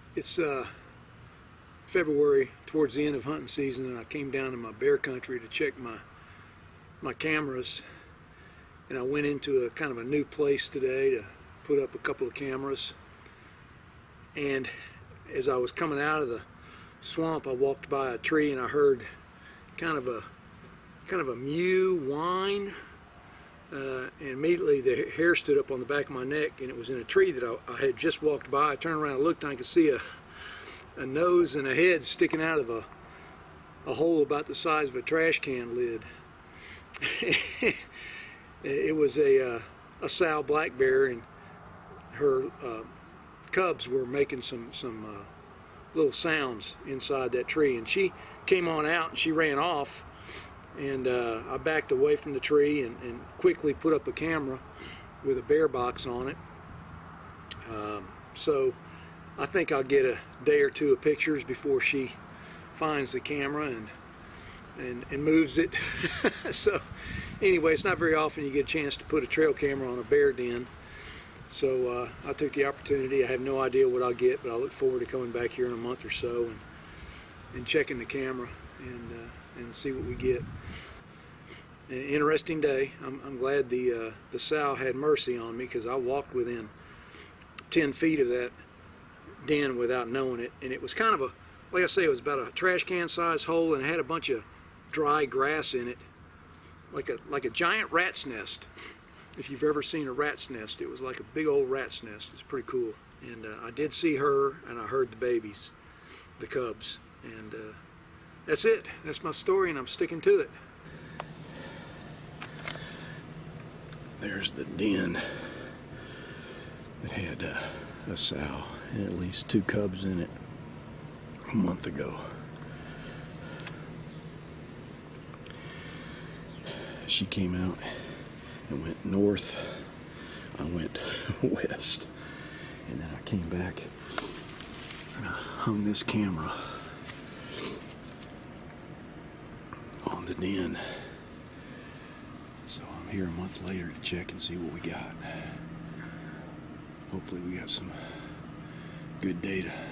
It's February, towards the end of hunting season, and I came down to my bear country to check my cameras, and I went into a kind of a new place today to put up a couple of cameras. And as I was coming out of the swamp, I walked by a tree and I heard kind of a mew whine, and immediately the hair stood up on the back of my neck, and it was in a tree that I had just walked by. I turned around and looked, and I could see a nose and a head sticking out of a hole about the size of a trash can lid. It was a sow black bear, and her cubs were making some little sounds inside that tree, and she came on out and she ran off, and I backed away from the tree and quickly put up a camera with a bear box on it. So I think I'll get a day or two of pictures before she finds the camera and moves it. So anyway, it's not very often you get a chance to put a trail camera on a bear den. So I took the opportunity. I have no idea what I'll get, but I look forward to coming back here in a month or so and checking the camera and see what we get. An interesting day. I'm glad the sow had mercy on me, because I walked within 10 feet of that den without knowing it, and it was kind of a, like I say, it was about a trash can size hole, and it had a bunch of dry grass in it, like a giant rat's nest. If you've ever seen a rat's nest, it was like a big old rat's nest. It's pretty cool. And I did see her, and I heard the babies, the cubs, and that's it. That's my story, and I'm sticking to it. There's the den that had a sow and at least 2 cubs in it a month ago. She came out and went north. I went west, and then I came back and I hung this camera on the den. So I'm here a month later to check and see what we got. Hopefully we got some good data.